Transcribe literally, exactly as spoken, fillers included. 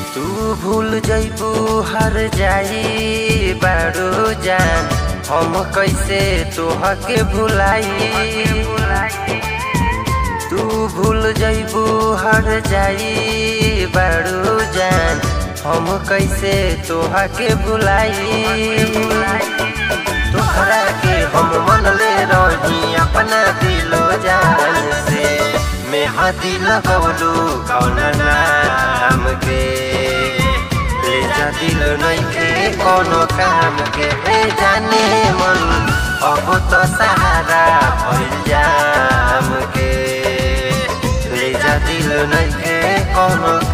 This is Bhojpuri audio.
तू भूल जइबू हर जाई बारू जान, हम कैसे तोहके भुलाई। तू भूल जइबू हर जाई बारू जान, हम कैसे तोहके भुलाई। तोहरा के हम मनले रही अपना दिलो जान से, मेहदी लगौलू कौन नाम के, ले जा दिल नइखे कोनो काम के। ए जाने मन अब तो सहारा भइल जाम के, ले जा दिल नइखे कोनो